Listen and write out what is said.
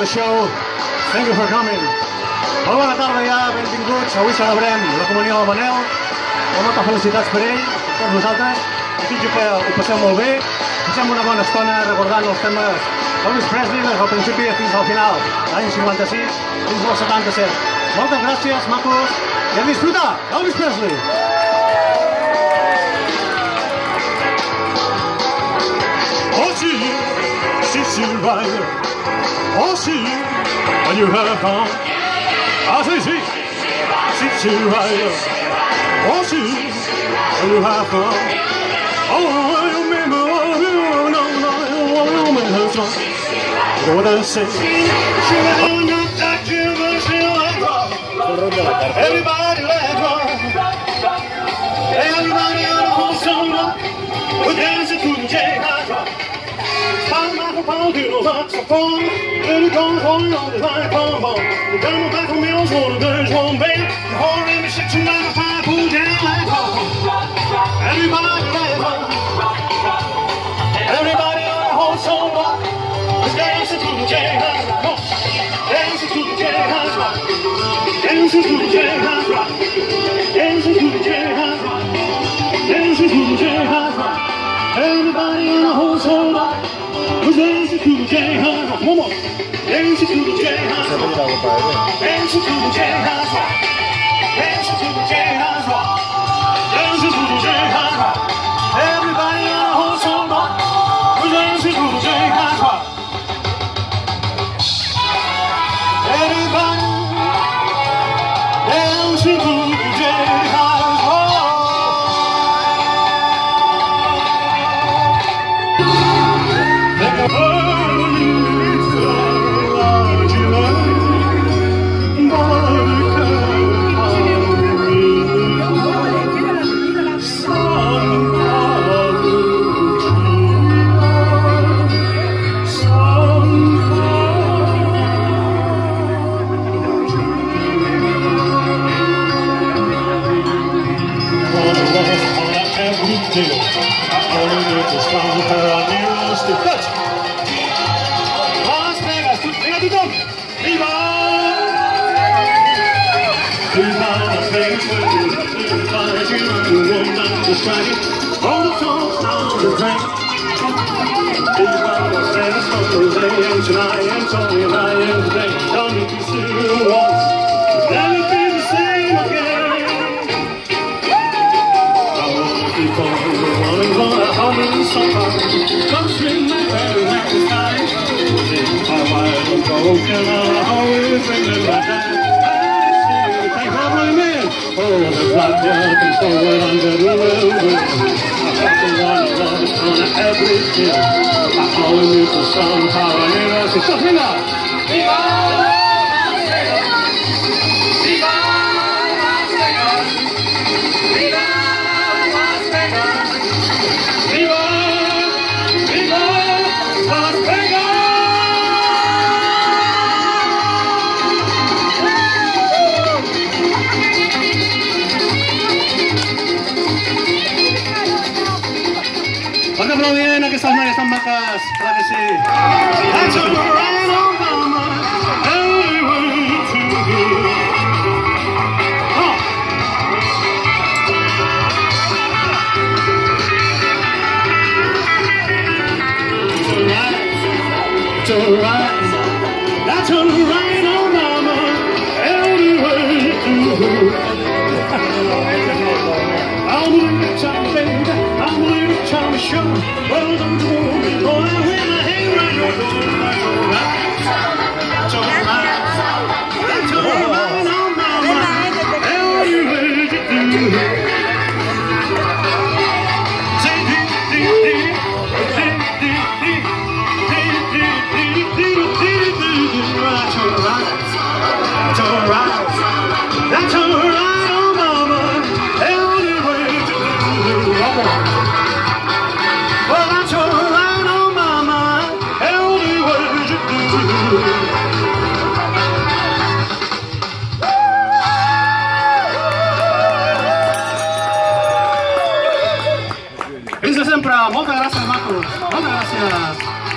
show. Thank you for coming. Molt bona tarda ja, benvinguts. Avui celebrem la comunió del Manel. Moltes felicitats per ell, per tots vosaltres. Desitjo que ho passeu molt bé. Passem una bona estona recordant els temes d'Elvis Presley des del principi fins al final, l'any 56 fins al 77. Moltes gràcies, macos, i a disfrutar d'Elvis Presley! Oh, see you, right. Oh, see you, when you have fun. I say, see right. Oh, see you, when you have fun. Oh, you remember, what I say. Everybody let go. Everybody on the whole song. We're dancing to the jazz. Pound by pound, do the saxophone. Little guns on the line, boom, boom. The gun back from Mills, one of there's one band. The whole room is 6 and 9 and 5, pull down like home. Everybody let go. Everybody on the whole song. We're dancing to the jazz. Dancing to the jazz. Dancing to the jazz. Dancing to the jazz. Dancing to the jazz. Everybody in the whole soul was dancing to the jazz. One more. Dancing to the jazz. Dancing to the jazz. Dancing to the jazz. Dancing to the jazz. Everybody in the whole soul was dancing to the jazz. Everybody dancing to the jazz. Tonight and Tony and I am today. Don't need to see you once. Never be the same again. I want to keep on running for 100 sometimes. Come swing my very next time. My wife was broken. I'll always bring it right back. I see you. Thank God for me. Oh, the blackjack and forward under the railroad. I got the one on everything. I only need for somehow I never see something now. Viva Las Vegas! Viva Las Vegas! Viva Las Vegas! Viva, Viva Las Vegas! Pot aplaudir aquestes noies tan maques, clar que sí. That's all right, Obama, everywhere to go. It's all right, that's all right, Obama, everywhere to go. I'm a little child, baby, I'm a little child, sure. Well, don't go, boy, when I hang right your door. That's all right, that's all right, that's all right, Obama, everywhere to go. Say, that's all right, that's all right, that's all right, Obama, everywhere to go. Well, that's all right, Obama, everywhere to go. Fins sempre, moltes gràcies, macos. Moltes gràcies.